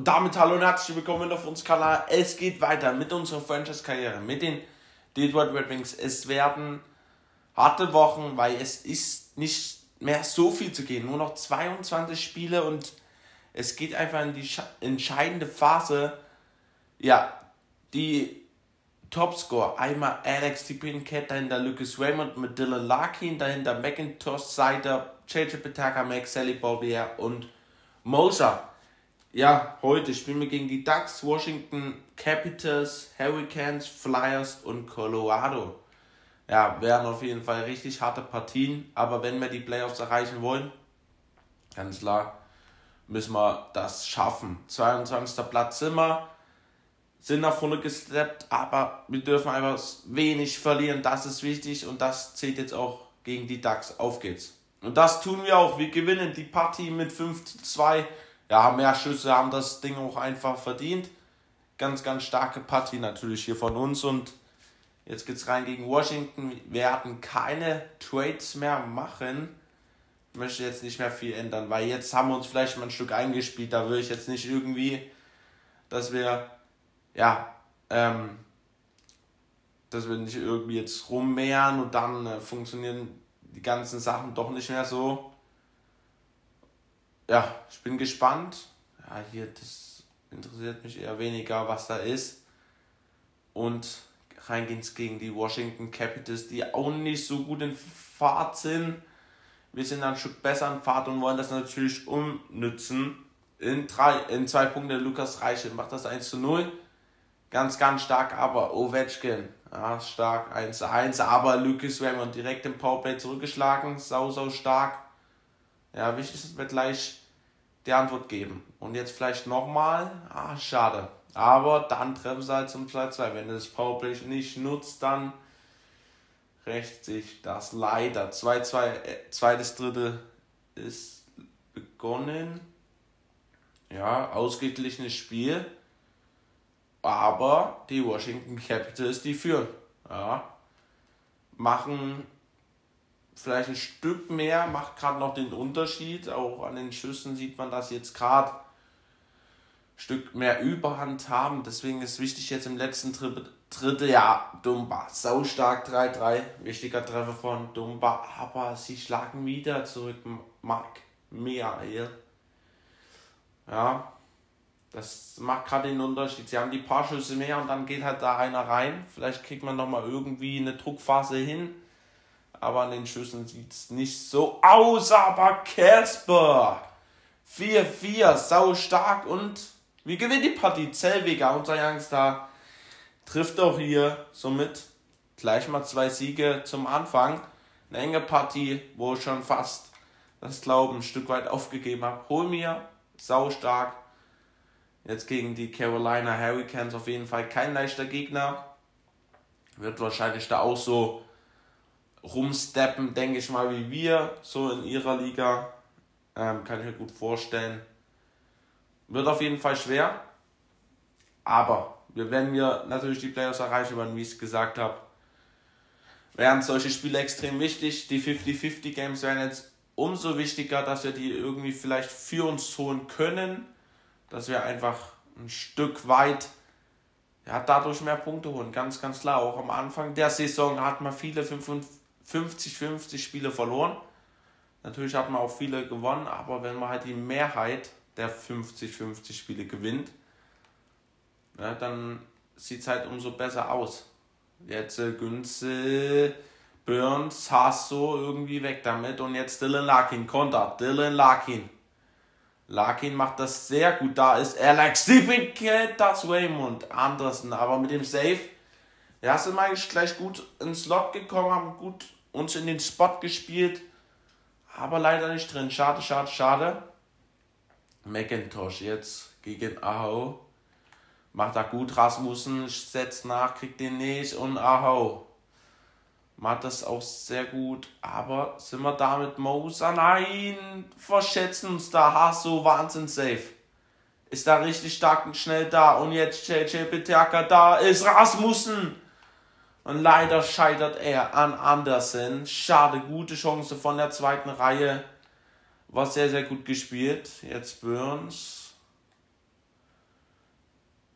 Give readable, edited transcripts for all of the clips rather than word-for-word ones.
Und damit hallo und herzlich willkommen auf unserem Kanal. Es geht weiter mit unserer Franchise-Karriere, mit den Detroit Red Wings. Es werden harte Wochen, weil es ist nicht mehr so viel zu gehen. Nur noch 22 Spiele und es geht einfach in die entscheidende Phase. Ja, die Topscorer, einmal Alex DeBrincat, dahinter Lucas Raymond mit Dylan Larkin, dahinter McIntosh, Seider, JJ Petaka, Max Sally, Bobbier und Moser. Ja, heute spielen wir gegen die Ducks, Washington Capitals, Hurricanes, Flyers und Colorado. Ja, wären auf jeden Fall richtig harte Partien, aber wenn wir die Playoffs erreichen wollen, ganz klar, müssen wir das schaffen. 22. Platz sind nach vorne gesteppt, aber wir dürfen einfach wenig verlieren, das ist wichtig und das zählt jetzt auch gegen die Ducks. Auf geht's. Und das tun wir auch, wir gewinnen die Partie mit 5:2. Ja, mehr Schüsse, haben das Ding auch einfach verdient. Ganz, ganz starke Partie natürlich hier von uns. Und jetzt geht's rein gegen Washington. Wir werden keine Trades mehr machen. Ich möchte jetzt nicht mehr viel ändern, weil jetzt haben wir uns vielleicht mal ein Stück eingespielt. Da will ich jetzt nicht irgendwie, dass wir nicht irgendwie jetzt rummehren und dann funktionieren die ganzen Sachen doch nicht mehr so. Ja, ich bin gespannt. Ja, hier, das interessiert mich eher weniger, was da ist. Und rein geht's gegen die Washington Capitals, die auch nicht so gut in Fahrt sind. Wir sind ein Stück besser in Fahrt und wollen das natürlich umnützen. In 2 Punkte Lukas Reichel macht das 1:0. Ganz, ganz stark, aber Ovechkin. Ja, stark 1:1, aber Lucas Raymond direkt im Powerplay zurückgeschlagen. Sau stark. Ja, wichtig ist, dass wir gleich die Antwort geben. Und jetzt vielleicht nochmal. Schade. Aber dann treffen sie halt zum 2:2. Wenn das Powerplay nicht nutzt, dann rächt sich das leider. 2:2, zweites Drittel ist begonnen. Ja, ausgeglichenes Spiel. Aber die Washington Capitals, die führen. Ja, machen vielleicht ein Stück mehr, macht gerade noch den Unterschied. Auch an den Schüssen sieht man, dass jetzt gerade ein Stück mehr Überhand haben. Deswegen ist wichtig jetzt im letzten Drittel, ja, Dumba, saustark 3:3. Wichtiger Treffer von Dumba, aber sie schlagen wieder zurück. Mark Meael. Ja, das macht gerade den Unterschied. Sie haben die paar Schüsse mehr und dann geht halt da einer rein. Vielleicht kriegt man nochmal irgendwie eine Druckphase hin. Aber an den Schüssen sieht es nicht so aus. Aber Casper 4:4, sau stark und wir gewinnen die Partie. Zellweger, unser Youngster, trifft auch hier somit gleich mal 2 Siege zum Anfang. Eine enge Partie, wo ich schon fast das Glauben ein Stück weit aufgegeben habe. Hol mir, sau stark. Jetzt gegen die Carolina Hurricanes auf jeden Fall kein leichter Gegner. Wird wahrscheinlich da auch so rumsteppen, denke ich mal, wie wir, so in ihrer Liga. Kann ich mir gut vorstellen. Wird auf jeden Fall schwer. Aber wenn wir natürlich die Playoffs erreichen wollen, wie ich es gesagt habe, wären solche Spiele extrem wichtig. Die 50-50 Games wären jetzt umso wichtiger, dass wir die irgendwie vielleicht für uns holen können. Dass wir einfach ein Stück weit dadurch mehr Punkte holen. Ganz, ganz klar. Auch am Anfang der Saison hat man viele 50-50 Spiele verloren. Natürlich hat man auch viele gewonnen, aber wenn man halt die Mehrheit der 50-50 Spiele gewinnt, dann sieht es halt umso besser aus. Jetzt Günze, Burns, Hasso irgendwie weg damit und jetzt Dylan Larkin, Konter, Dylan Larkin. Larkin macht das sehr gut, da ist Alex DeBrincat, das Raymond Anderson, aber mit dem Save, sind wir eigentlich gleich gut ins Slot gekommen, haben gut uns in den Spot gespielt, aber leider nicht drin, schade. McIntosh jetzt gegen Aho, macht er gut, Rasmussen setzt nach, kriegt den nicht und Aho macht das auch sehr gut, aber sind wir da mit Moser? Nein, verschätzen uns da, Hasso, Wahnsinn safe. Ist da richtig stark und schnell da und jetzt JJ Petaka, da ist Rasmussen. Und leider scheitert er an Andersen. Schade, gute Chance von der zweiten Reihe. War sehr, sehr gut gespielt. Jetzt Burns.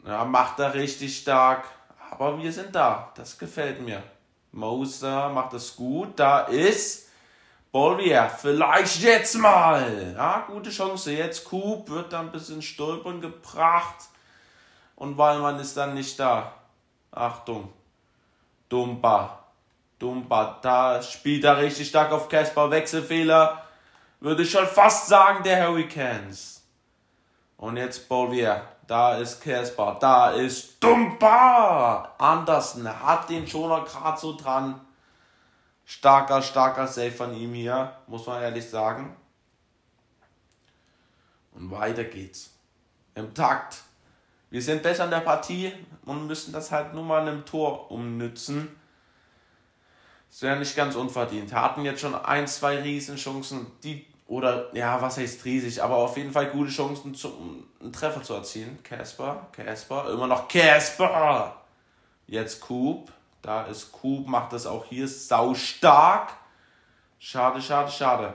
Ja, macht er richtig stark. Aber wir sind da. Das gefällt mir. Moser macht es gut. Da ist Bollier. Vielleicht jetzt mal. Ja, gute Chance. Jetzt Coop wird dann ein bisschen stolpern gebracht. Und Wallmann ist dann nicht da. Achtung. Dumba, da spielt er richtig stark auf Casper. Wechselfehler. Würde ich schon fast sagen, der Hurricanes. Und jetzt Bollier. Da ist Casper. Da ist Dumba. Andersen hat den Schoner gerade so dran. Starker Save von ihm hier. Muss man ehrlich sagen. Und weiter geht's. Im Takt. Wir sind besser in der Partie und müssen das halt nur mal in einem Tor umnützen. Das wäre nicht ganz unverdient. Wir hatten jetzt schon 1-2 Riesenchancen, was heißt riesig, aber auf jeden Fall gute Chancen, einen Treffer zu erzielen. Casper, immer noch Casper. Jetzt Coop, da ist Coop, macht das auch hier sau stark. Schade.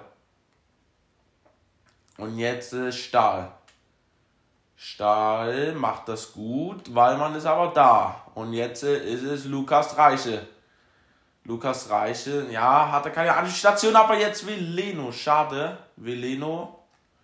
Und jetzt ist Stahl. Stahl macht das gut, Wallmann ist aber da. Und jetzt ist es Lukas Reiche. Ja, hatte keine Anspielstation, aber jetzt Veleno. Schade. Veleno.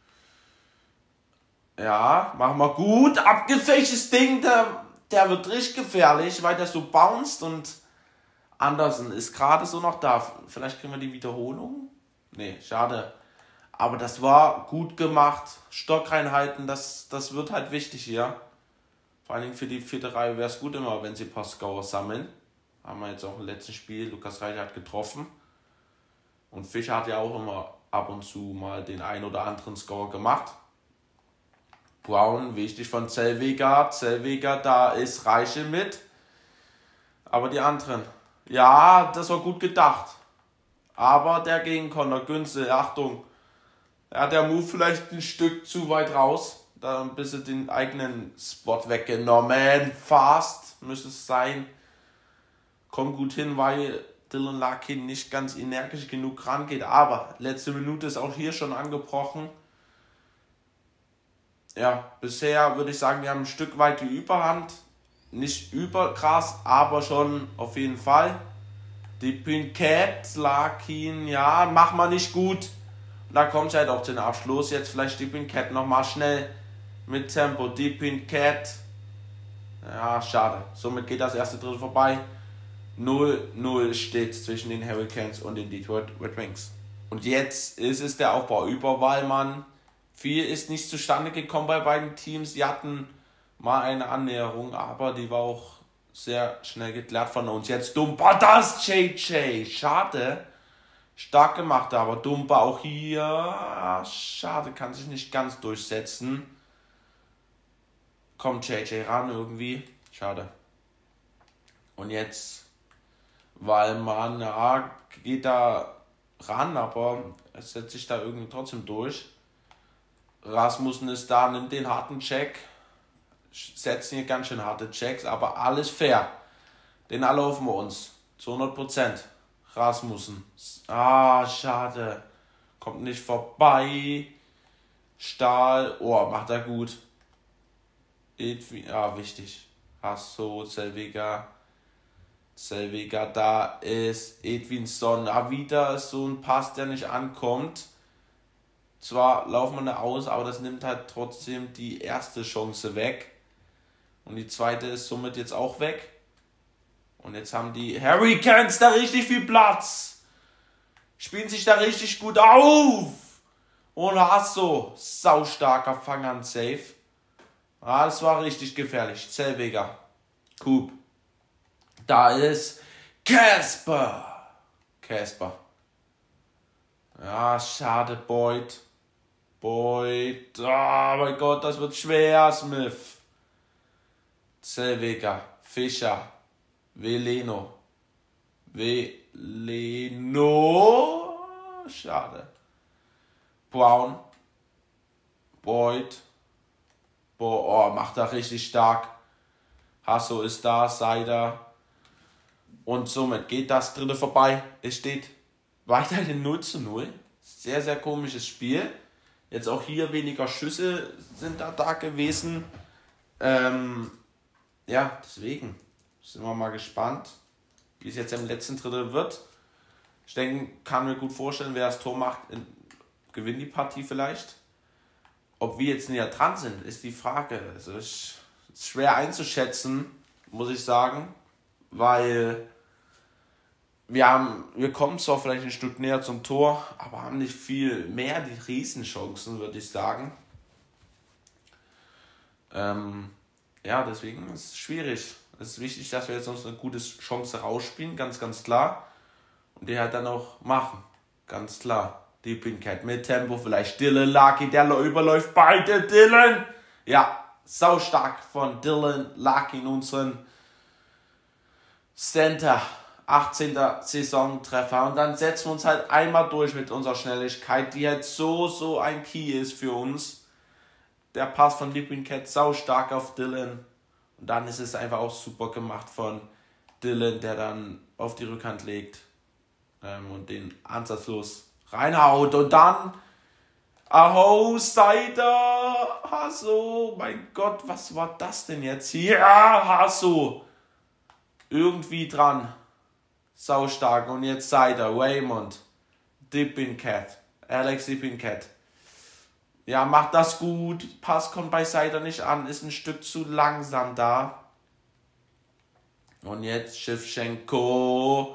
Ja, machen wir gut. Abgefälschtes Ding, der wird richtig gefährlich, weil der so bounced und Andersen ist gerade so noch da. Vielleicht kriegen wir die Wiederholung? Nee, schade. Aber das war gut gemacht. Stock reinhalten, das wird halt wichtig hier. Vor allen Dingen für die 4. Reihe wäre es gut immer, wenn sie ein paar Scorer sammeln. Haben wir jetzt auch im letzten Spiel. Lukas Reicher hat getroffen. Und Fischer hat ja auch immer ab und zu mal den ein oder anderen Score gemacht. Brown, wichtig von Zellweger. Da ist Reiche mit. Aber die anderen. Ja, das war gut gedacht. Aber der Gegenkonter, Günzel, Achtung. Ja, der Move vielleicht ein Stück zu weit raus. Da ein bisschen den eigenen Spot weggenommen. Fast müsste es sein. Kommt gut hin, weil Dylan Larkin nicht ganz energisch genug rangeht. Aber letzte Minute ist auch hier schon angebrochen. Ja, bisher würde ich sagen, wir haben ein Stück weit die Überhand. Nicht überkrass, aber schon auf jeden Fall. Die Pinkett, Larkin, ja, machen wir nicht gut. Und da kommt halt auch den Abschluss. Jetzt vielleicht die Pinkett nochmal schnell mit Tempo. Die Pinkett. Ja, schade. Somit geht das erste Drittel vorbei. 0-0 steht zwischen den Hurricanes und den Detroit Red Wings. Und jetzt ist es der Aufbau über Wallmann. Viel ist nicht zustande gekommen bei beiden Teams. Die hatten mal eine Annäherung, aber die war auch sehr schnell geklärt von uns. Jetzt Dumba, das JJ. Schade. Stark gemacht, aber Dumba auch hier. Schade, kann sich nicht ganz durchsetzen. Kommt JJ ran irgendwie. Schade. Und jetzt Wallmann, ja, geht da ran, aber es setzt sich da irgendwie trotzdem durch. Rasmussen ist da, nimmt den harten Check. Setzen hier ganz schön harte Checks, aber alles fair. Den erlaufen wir uns. Zu 100%. Rasmussen. Schade. Kommt nicht vorbei. Stahl. Oh, macht er gut. Wichtig. Achso, Zellweger, da ist Edvinsson. Wieder ist so ein Pass, der nicht ankommt. Zwar laufen wir da aus, aber das nimmt halt trotzdem die erste Chance weg. Und die zweite ist somit jetzt auch weg. Und jetzt haben die Hurricanes da richtig viel Platz. Spielen sich da richtig gut auf. Und Hasso, saustarker Fang an Safe. Das war richtig gefährlich. Zellweger, Coop. Da ist Casper. Ja, schade, Boyd. Oh mein Gott, das wird schwer, Smith. Zellweger, Fischer, Veleno. Schade. Brown, Boyd. Macht er richtig stark. Hasso ist da, Seider. Und somit geht das dritte vorbei. Es steht weiterhin 0-0. Sehr, sehr komisches Spiel. Jetzt auch hier weniger Schüsse sind da gewesen. ja, deswegen sind wir mal gespannt, wie es jetzt im letzten Drittel wird. Ich denke, kann mir gut vorstellen, wer das Tor macht, gewinnt die Partie vielleicht. Ob wir jetzt näher dran sind, ist die Frage. Also ist schwer einzuschätzen, muss ich sagen, weil wir kommen zwar vielleicht ein Stück näher zum Tor, aber haben nicht viel mehr die Riesenchancen, würde ich sagen. Ja, deswegen ist es schwierig. Es ist wichtig, dass wir jetzt noch eine gute Chance rausspielen, ganz, ganz klar. Und die halt dann auch machen, ganz klar. Deep Cat mit Tempo, vielleicht Dylan Lucky, der überläuft beide Dylan. Ja, saustark von Dylan Lucky in unseren Center. 18. Saisontreffer. Und dann setzen wir uns halt einmal durch mit unserer Schnelligkeit, die halt so ein Key ist für uns. Der Pass von Deep Cat saustark auf Dylan. Und dann ist es einfach auch super gemacht von Dylan, der dann auf die Rückhand legt und den ansatzlos reinhaut. Und dann Aho, Seider, Hasso, mein Gott, was war das denn jetzt hier? Ja, Hasso, irgendwie dran. Saustark. Und jetzt Seider, Raymond, Deep Cat, Alex Deep Cat. Ja, macht das gut. Pass kommt bei Seider nicht an. Ist ein Stück zu langsam da. Und jetzt Shevchenko.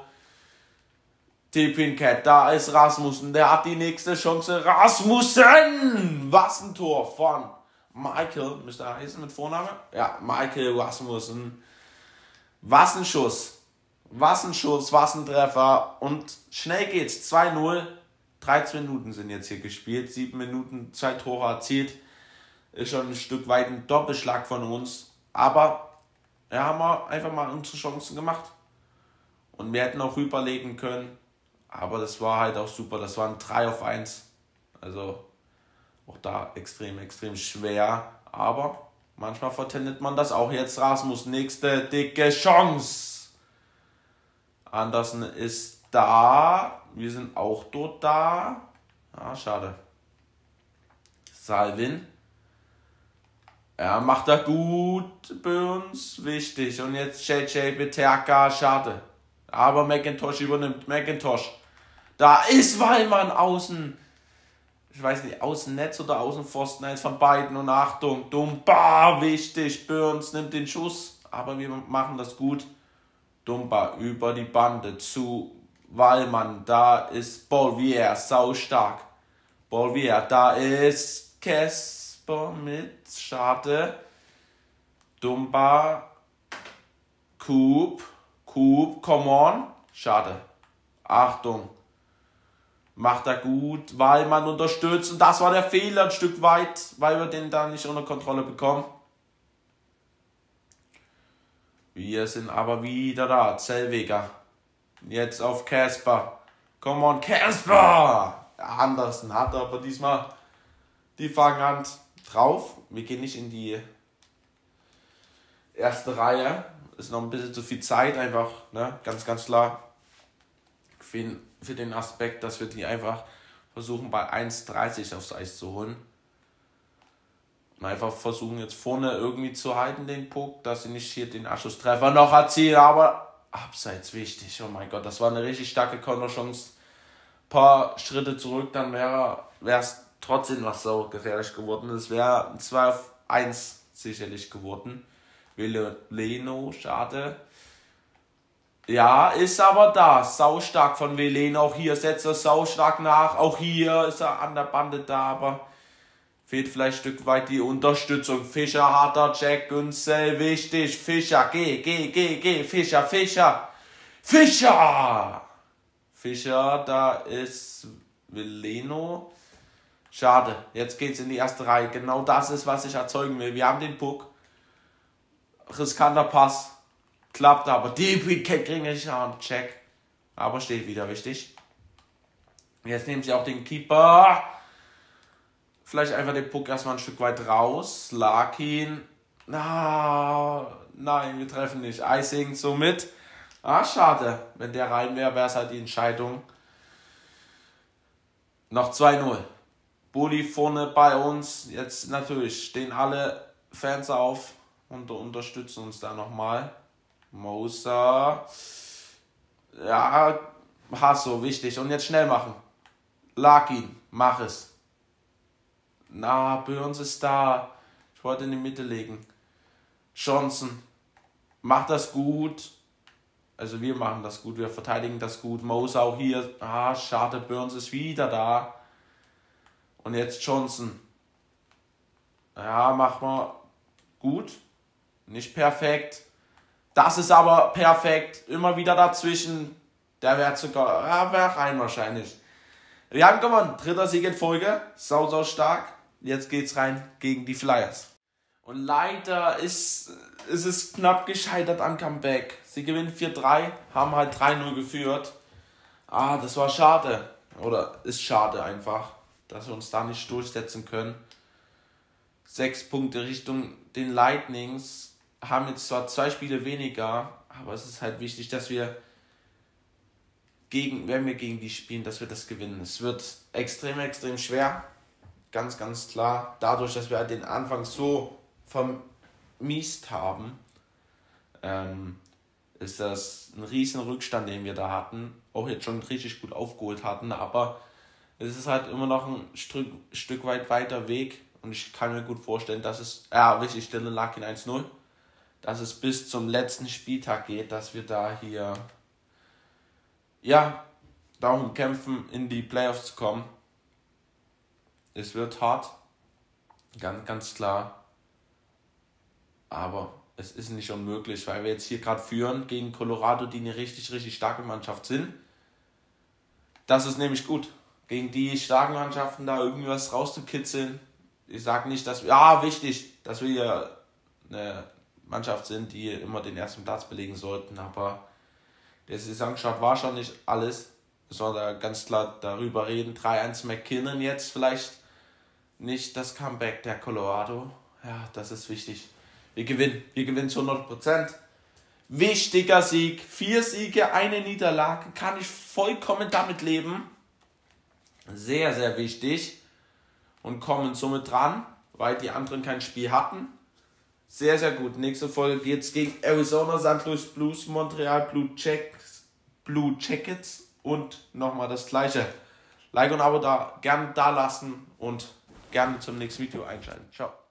Deep Cat. Da ist Rasmussen. Der hat die nächste Chance. Rasmussen! Was ein Tor von Michael. Müsste er heißen mit Vorname? Ja, Michael Rasmussen. Was ein Schuss. Was ein Schuss. Was ein Treffer. Und schnell geht's. 2-0. 13 Minuten sind jetzt hier gespielt, 7 Minuten, 2 Tore erzielt. Ist schon ein Stück weit ein Doppelschlag von uns. Aber ja, haben wir einfach mal unsere Chancen gemacht. Und wir hätten auch rüberlegen können. Aber das war halt auch super. Das war ein 3-1. Also auch da extrem schwer. Aber manchmal vertendet man das auch. Jetzt Rasmus, nächste dicke Chance. Andersen ist da. Wir sind auch dort da. Ah, schade. Salvin. Ja, macht er gut. Burns, wichtig. Und jetzt JJ Peterka, schade. Aber McIntosh übernimmt. McIntosh. Da ist Wallmann außen. Ich weiß nicht, Außennetz oder Außenpfosten. Eins von beiden. Und Achtung, Dumba, wichtig. Burns nimmt den Schuss. Aber wir machen das gut. Dumba über die Bande zu Wallmann, da ist Bolvier, saustark. Bolvier, da ist Kesper mit, schade. Dumba, Coop, come on, schade. Achtung, macht er gut, Wallmann unterstützt. Und das war der Fehler ein Stück weit, weil wir den da nicht unter Kontrolle bekommen. Wir sind aber wieder da, Zellweger. Jetzt auf Casper. Come on, Casper! Andersen hat aber diesmal die Fanghand drauf. Wir gehen nicht in die erste Reihe. Ist noch ein bisschen zu viel Zeit einfach, ne? Ganz klar. Für den Aspekt, dass wir die einfach versuchen bei 1,30 aufs Eis zu holen. Und einfach versuchen jetzt vorne irgendwie zu halten den Puck, dass sie nicht hier den Abschlusstreffer noch erzielen, aber abseits wichtig. Oh mein Gott, das war eine richtig starke Konterchance. Ein paar Schritte zurück, dann wäre es trotzdem noch so gefährlich geworden. Es wäre ein 2-1 sicherlich geworden. Veleno, schade. Ja, ist aber da. Saustark von Veleno. Auch hier setzt er saustark nach. Auch hier ist er an der Bande da, aber fehlt vielleicht ein Stück weit die Unterstützung. Fischer, harter Jack, Günzel, wichtig. Fischer, geh. Fischer. Fischer, da ist Veleno. Schade, jetzt geht's in die erste Reihe. Genau das ist, was ich erzeugen will. Wir haben den Puck. Riskanter Pass. Klappt aber. Deep Cat kriegen nicht einen Check. Aber steht wieder, wichtig. Jetzt nehmen sie auch den Keeper. Vielleicht einfach den Puck erstmal ein Stück weit raus. Larkin. Nein, wir treffen nicht. Icing somit. Schade. Wenn der rein wäre, wäre es halt die Entscheidung. Noch 2-0. Bulli vorne bei uns. Jetzt natürlich stehen alle Fans auf. und unterstützen uns da nochmal. Moser. Ja, Hasso, wichtig. Und jetzt schnell machen. Larkin, mach es. Na, Burns ist da. Ich wollte in die Mitte legen. Johnson, macht das gut. Also wir machen das gut, wir verteidigen das gut. Moser auch hier. Schade, Burns ist wieder da. Und jetzt Johnson. Ja, machen wir gut. Nicht perfekt. Das ist aber perfekt. Immer wieder dazwischen. Der wäre sogar, wäre rein wahrscheinlich. Wir haben gewonnen. 3. Sieg in Folge. Sau stark. Jetzt geht's rein gegen die Flyers. Und leider ist es knapp gescheitert am Comeback. Sie gewinnen 4-3, haben halt 3-0 geführt. Das war schade. Oder ist schade einfach, dass wir uns da nicht durchsetzen können. 6 Punkte Richtung den Lightnings. Haben jetzt zwar 2 Spiele weniger, aber es ist halt wichtig, dass wir wenn wir gegen die spielen, dass wir das gewinnen. Es wird extrem schwer. Ganz klar. Dadurch, dass wir halt den Anfang so vermiest haben, ist das ein riesen Rückstand, den wir da hatten. Auch jetzt schon richtig gut aufgeholt hatten, aber es ist halt immer noch ein Stück weit weiter Weg. Und ich kann mir gut vorstellen, dass es, wichtig, Stelle lag in 1-0, dass es bis zum letzten Spieltag geht, dass wir da hier darum kämpfen, in die Playoffs zu kommen. Es wird hart, ganz klar, aber es ist nicht unmöglich, weil wir jetzt hier gerade führen gegen Colorado, die eine richtig starke Mannschaft sind. Das ist nämlich gut, gegen die starken Mannschaften da irgendwie was rauszukitzeln. Ich sage nicht, dass wichtig, dass wir hier eine Mannschaft sind, die immer den ersten Platz belegen sollten, aber der Saisonstart war schon nicht alles. Wir sollen da ganz klar darüber reden. 3-1 McKinnon jetzt vielleicht nicht das Comeback der Colorado. Ja, das ist wichtig. Wir gewinnen zu 100%. Wichtiger Sieg. 4 Siege, 1 Niederlage. Kann ich vollkommen damit leben. Sehr wichtig. Und kommen somit dran, weil die anderen kein Spiel hatten. Sehr gut. Nächste Folge geht's gegen Arizona, St. Louis Blues, Montreal Blue Jackets und nochmal das gleiche. Like und Abo gerne da lassen und gerne zum nächsten Video einschalten. Ciao.